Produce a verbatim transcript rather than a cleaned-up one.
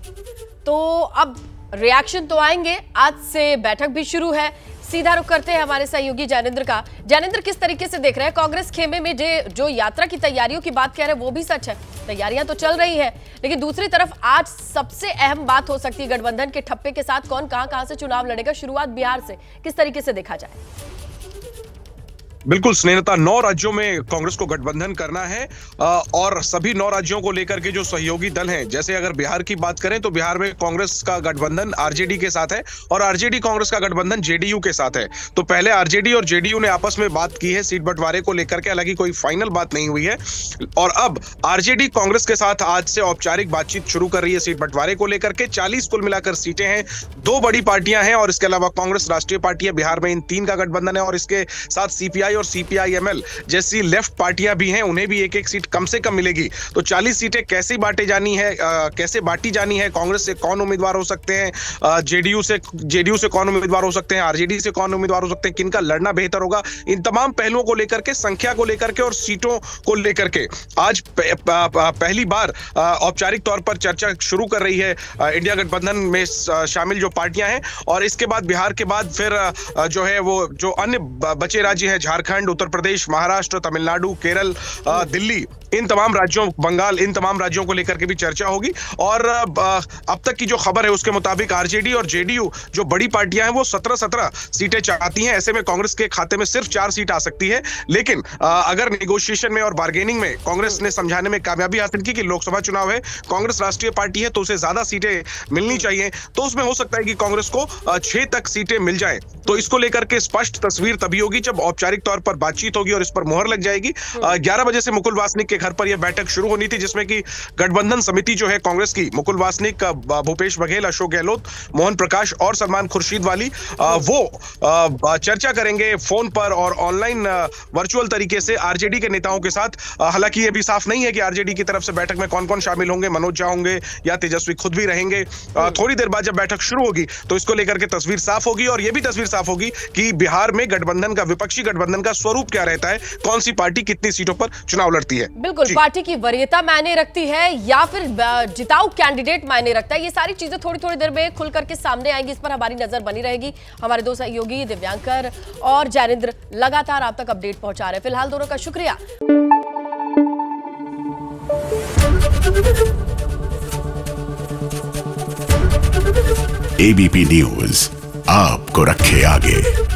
तो अब रिएक्शन तो आएंगे, आज से बैठक भी शुरू है। सीधा रुख करते हैं हमारे सहयोगी जैनेंद्र का। जैनेंद्र, किस तरीके से देख रहे हैं कांग्रेस खेमे में जो यात्रा की तैयारियों की बात कह रहे हैं वो भी सच है, तैयारियां तो चल रही है, लेकिन दूसरी तरफ आज सबसे अहम बात हो सकती है गठबंधन के ठप्पे के साथ कौन कहां कहां से चुनाव लड़ेगा। शुरुआत बिहार से किस तरीके से देखा जाए? बिल्कुल स्नेहता, नौ राज्यों में कांग्रेस को गठबंधन करना है और सभी नौ राज्यों को लेकर के जो सहयोगी दल हैं, जैसे अगर बिहार की बात करें तो बिहार में कांग्रेस का गठबंधन आरजेडी के साथ है और आरजेडी कांग्रेस का गठबंधन जेडीयू के साथ है। तो पहले आरजेडी और जेडीयू ने आपस में बात की है सीट बंटवारे को लेकर के, हालांकि कोई फाइनल बात नहीं हुई है। और अब आरजेडी कांग्रेस के साथ आज से औपचारिक बातचीत शुरू कर रही है सीट बंटवारे को लेकर के। चालीस कुल मिलाकर सीटें हैं, दो बड़ी पार्टियां हैं और इसके अलावा कांग्रेस राष्ट्रीय पार्टी है, बिहार में इन तीन का गठबंधन है और इसके साथ सीपीआई और सीपीआईएमएल जैसी लेफ्ट पार्टियां भी हैं, उन्हें भी एक एक सीट कम से कम मिलेगी। तो चालीस सीटें कैसे बांटे जानी है, आ, कैसे बांटी जानी है, कांग्रेस से कौन उम्मीदवार हो सकते हैं, जेडीयू से जेडीयू से कौन उम्मीदवार हो सकते हैं, आरजेडी से कौन उम्मीदवार हो सकते हैं, किनका लड़ना बेहतर होगा, इन तमाम पहलुओं को लेकर के, संख्या को लेकर के और सीटों को लेकर के आज पहली बार औपचारिक तौर पर चर्चा शुरू कर रही है इंडिया गठबंधन में शामिल जो पार्टियां हैं। और इसके बाद बिहार के बाद फिर जो है वो जो अन्य बचे राज्य हैं, झारखंड, उत्तर प्रदेश, महाराष्ट्र, तमिलनाडु, केरल, दिल्ली, इन तमाम राज्यों, बंगाल, इन तमाम राज्यों को लेकर के भी चर्चा होगी। और अब तक की जो खबर है उसके मुताबिक आरजेडी और जेडीयू जो बड़ी पार्टियां हैं वो सत्रह सत्रह सीटें चाहती हैं। ऐसे में कांग्रेस के खाते में सिर्फ चार सीट आ सकती है, लेकिन अगर नेगोशिएशन में और बार्गेनिंग में कांग्रेस ने समझाने में कामयाबी हासिल की कि लोकसभा चुनाव है, कांग्रेस राष्ट्रीय पार्टी है तो उसे ज्यादा सीटें मिलनी चाहिए, तो उसमें हो सकता है कि कांग्रेस को छह तक सीटें मिल जाए। तो इसको लेकर के स्पष्ट तस्वीर तभी होगी जब औपचारिक तौर पर बातचीत होगी और इस पर मोहर लग जाएगी। ग्यारह बजे से मुकुल वासनिक के घर पर यह बैठक शुरू होनी थी, जिसमें कि गठबंधन समिति जो है कांग्रेस की, मुकुल वासनिक, भूपेश बघेल, अशोक गहलोत, मोहन प्रकाश और सलमान खुर्शीद वाली, वो चर्चा करेंगे फोन पर और ऑनलाइन वर्चुअल तरीके से आरजेडी के नेताओं के साथ। हालांकि यह भी साफ नहीं है कि आरजेडी की तरफ से बैठक में कौन कौन शामिल होंगे, मनोज झा होंगे या तेजस्वी खुद भी रहेंगे। थोड़ी देर बाद जब बैठक शुरू होगी तो इसको लेकर के तस्वीर साफ होगी और यह भी तस्वीर साफ होगी कि बिहार में गठबंधन का, विपक्षी गठबंधन का स्वरूप क्या रहता है, कौन सी पार्टी कितनी सीटों पर चुनाव लड़ती है। बिल्कुल, पार्टी की वरीयता मायने रखती है या फिर जिताऊ कैंडिडेट मायने रखता है, ये सारी चीजें थोड़ी थोड़ी देर में खुल करके सामने आएंगी। इस पर हमारी नजर बनी रहेगी। हमारे दो सहयोगी दिव्यांकर और जैनेंद्र लगातार आप तक अपडेट पहुंचा रहे हैं। फिलहाल दोनों का शुक्रिया। एबीपी न्यूज आपको रखे आगे।